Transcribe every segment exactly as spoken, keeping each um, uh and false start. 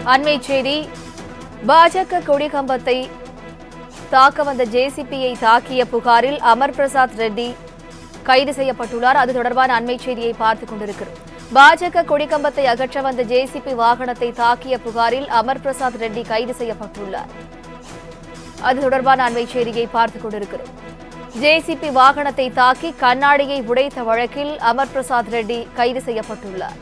அண்மை செய்தி பாஜக கொடி கம்பத்தை தாக்க வந்த ஜேசிபியை தாக்கிய புகாரில் அமர் பிரசாத் ரெட்டி கைது செய்யப்பட்டுள்ளார். அது தொடர்பான அண்மை செய்தியை பார்த்துக் கொண்டிருக்கிறோம். பாஜக கொடிக்கம்பத்தை அகற்ற வந்த ஜேசிபி வாகனத்தை தாக்கிய புகாரில் அமர் பிரசாத் ரெட்டி கைது செய்யப்பட்டுள்ளார். அது தொடர்பான அண்மை செய்தியை பார்த்துக் கொண்டிருக்கிறோம். ஜேசிபி வாகனத்தை தாக்கி கண்ணாடியை உடைத்த வழக்கில் அமர் பிரசாத் ரெட்டி கைது செய்யப்பட்டுள்ளார்.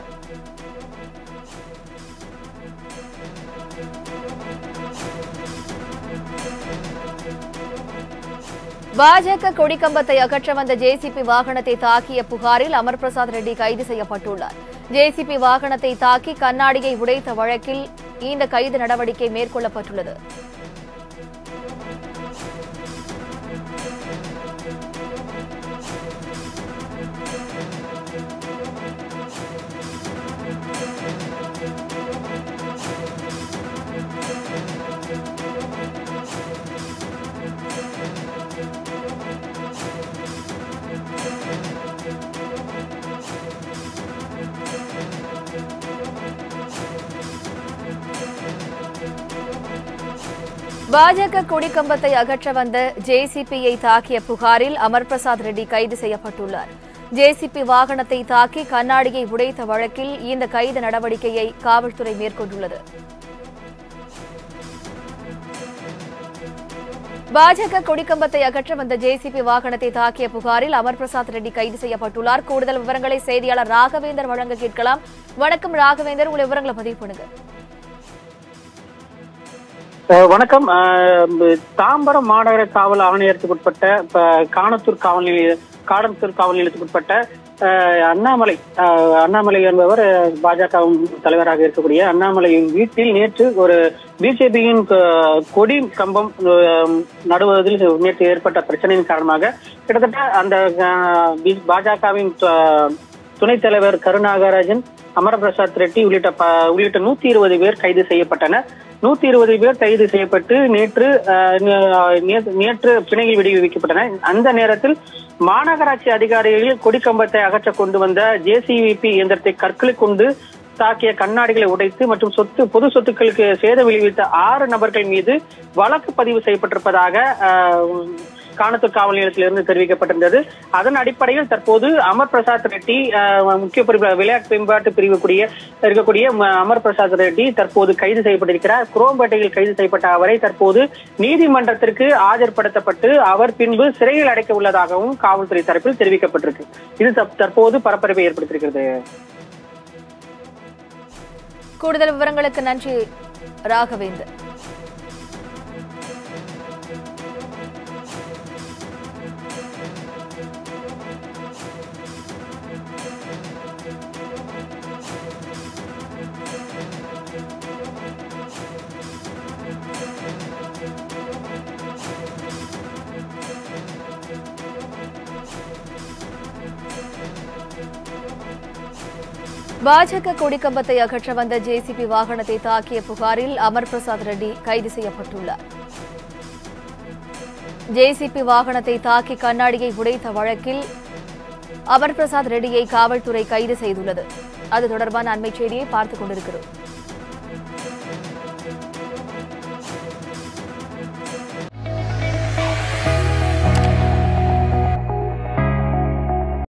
பாஜக கொடிக்கம்பத்தை அகற்ற வந்த ஜேசிபி வாகனத்தை தாக்கிய புகாரில் அமர் பிரசாத் ரெட்டி கைது செய்யப்பட்டுள்ளார். ஜேசிபி வாகனத்தை தாக்கி கண்ணாடியை உடைத்த வழக்கில் இந்த கைது நடவடிக்கை மேற்கொள்ளப்பட்டுள்ளது. பாஜக கொடிக்கம்பத்தை அகற்ற வந்த ஜேசிபியை தாக்கிய புகாரில் அமர் பிரசாத் ரெட்டி கைது செய்யப்பட்டுள்ளார். ஜேசிபி வாகனத்தை தாக்கி கண்ணாடியை உடைத்த வழக்கில் இந்த கைது நடவடிக்கையை காவல்துறை மேற்கொண்டுள்ளது. பாஜக கொடிக்கம்பத்தை அகற்ற வந்த ஜேசிபி வாகனத்தை தாக்கிய புகாரில் அமர் பிரசாத் ரெட்டி கைது செய்யப்பட்டுள்ளார். கூடுதல் விவரங்களை செய்தியாளர் ராகவேந்தர் வழங்க கேட்கலாம். வணக்கம் ராகவேந்தர், உங்கள் விவரங்களை பதிவு பண்ணுங்க. வணக்கம். தாம்பரம் மாநகர காவல் ஆணையத்துக்குட்பட்ட காணத்தூர் காவல் நிலைய காணத்தூர் காவல் நிலையத்துக்குட்பட்ட அண்ணாமலை அண்ணாமலை என்பவர் பாஜக தலைவராக இருக்கக்கூடிய அண்ணாமலையின் வீட்டில் நேற்று ஒரு பிஜேபியின் கொடி கம்பம் நடுவதில் நேற்று ஏற்பட்ட பிரச்சனையின் காரணமாக கிட்டத்தட்ட அந்த பாஜகவின் துணைத் தலைவர் கருநாகராஜன், அமர் பிரசாத் ரெட்டி உள்ளிட்ட உள்ளிட்ட நூத்தி இருபது பேர் கைது செய்யப்பட்டனர். நூத்தி இருபது பேர் கைது செய்யப்பட்டு நேற்று நேற்று பிணையில் விடுவிக்கப்பட்டனர். அந்த நேரத்தில் மாநகராட்சி அதிகாரிகள் கொடிக்கம்பத்தை அகற்ற கொண்டு வந்த ஜேசிபி இயந்திரத்தை கற்களை கொண்டு தாக்கிய கண்ணாடிகளை உடைத்து மற்றும் சொத்து பொது சொத்துக்களுக்கு சேத விளைவித்த ஆறு நபர்கள் மீது வழக்கு பதிவு செய்யப்பட்டிருப்பதாக காணத்தூர் காவல் நிலையத்திலிருந்து தெரிவிக்கப்பட்டிருந்தது. அதன் அடிப்படையில் தற்போது அமர் பிரசாத் ரெட்டி முக்கிய விளையாட்டு மேம்பாட்டு பிரிவு கூடிய இருக்கக்கூடிய அமர் பிரசாத் ரெட்டி தற்போது கைது செய்யப்பட்டிருக்கிறார். குரோம்பேட்டையில் கைது செய்யப்பட்ட அவரை தற்போது நீதிமன்றத்திற்கு ஆஜர்படுத்தப்பட்டு அவர் பின்பு சிறையில் அடைக்க உள்ளதாகவும் காவல்துறை தரப்பில் தெரிவிக்கப்பட்டிருக்கு. இது தற்போது பரபரப்பை ஏற்படுத்தியிருக்கிறது. கூடுதல் விவரங்களுக்கு நன்றி ராகவேந்தர். பாஜக கொடிக்கம்பத்தை அகற்ற வந்த ஜேசிபி வாகனத்தை தாக்கிய புகாரில் அமர் பிரசாத் ரெட்டி கைது செய்யப்பட்டுள்ளார். ஜேசிபி வாகனத்தை தாக்கி கண்ணாடியை உடைத்த வழக்கில் அமர் பிரசாத் ரெட்டியை காவல்துறை கைது செய்துள்ளது. அது தொடர்பான அண்மை செய்தியை பார்த்துக் கொண்டிருக்கிறோம்.